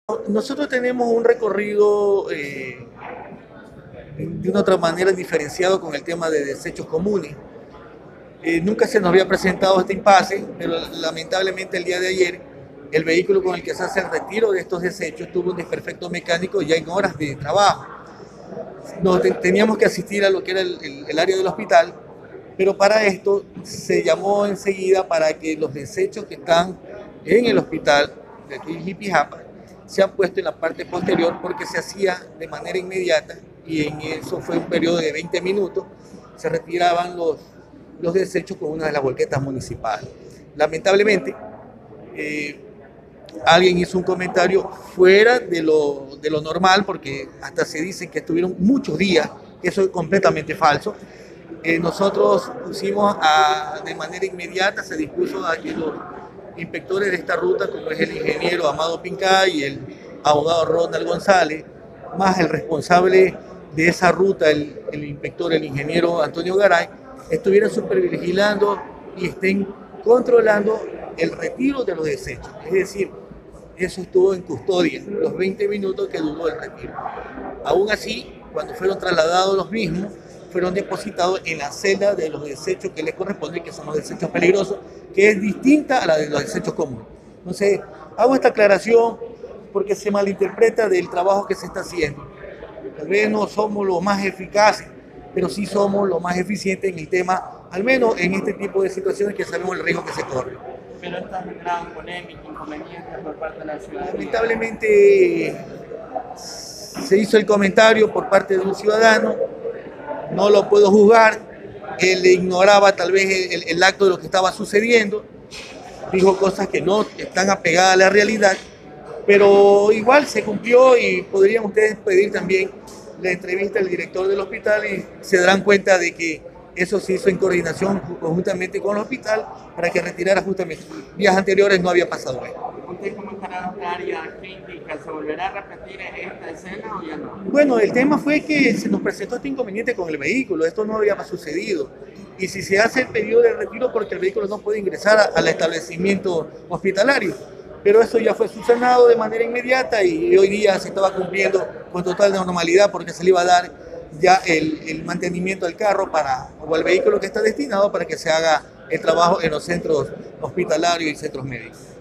Nosotros tenemos un recorrido de una otra manera diferenciado con el tema de desechos comunes. Nunca se nos había presentado este impasse, pero lamentablemente el día de ayer el vehículo con el que se hace el retiro de estos desechos tuvo un desperfecto mecánico ya en horas de trabajo. Teníamos que asistir a lo que era el área del hospital, pero para esto se llamó enseguida para que los desechos que están en el hospital de aquí en Jipijapa se han puesto en la parte posterior porque se hacía de manera inmediata y en eso fue un periodo de 20 minutos, se retiraban los desechos con una de las volquetas municipales. Lamentablemente, alguien hizo un comentario fuera de lo normal, porque hasta se dice que estuvieron muchos días, eso es completamente falso. Nosotros pusimos de manera inmediata, se dispuso a que los inspectores de esta ruta, como es el ingeniero Amado Pincay y el abogado Ronald González, más el responsable de esa ruta, el inspector, el ingeniero Antonio Garay, estuvieran supervigilando y estén controlando el retiro de los desechos. Es decir, eso estuvo en custodia, los 20 minutos que duró el retiro. Aún así, cuando fueron trasladados los mismos, fueron depositados en la celda de los desechos que les corresponde, que son los desechos peligrosos, que es distinta a la de los desechos comunes. Entonces, hago esta aclaración porque se malinterpreta del trabajo que se está haciendo. Tal vez no somos los más eficaces, pero sí somos los más eficientes en el tema, al menos en este tipo de situaciones que sabemos el riesgo que se corre. Pero está generando polémica, inconvenientes por parte de la ciudadanía. Lamentablemente se hizo el comentario por parte de un ciudadano, no lo puedo juzgar, él ignoraba tal vez el acto de lo que estaba sucediendo, dijo cosas que no están apegadas a la realidad, pero igual se cumplió y podrían ustedes pedir también la entrevista del director del hospital y se darán cuenta de que eso se hizo en coordinación conjuntamente con el hospital para que retirara justamente. Días anteriores no había pasado esto. ¿Usted cómo estará en área crítica? ¿Se volverá a repetir esta escena o ya no? Bueno, el tema fue que se nos presentó este inconveniente con el vehículo, esto no había sucedido. Y si se hace el pedido de retiro porque el vehículo no puede ingresar al establecimiento hospitalario. Pero eso ya fue subsanado de manera inmediata y hoy día se estaba cumpliendo con total normalidad porque se le iba a dar ya el mantenimiento al carro o al vehículo que está destinado para que se haga el trabajo en los centros hospitalarios y centros médicos.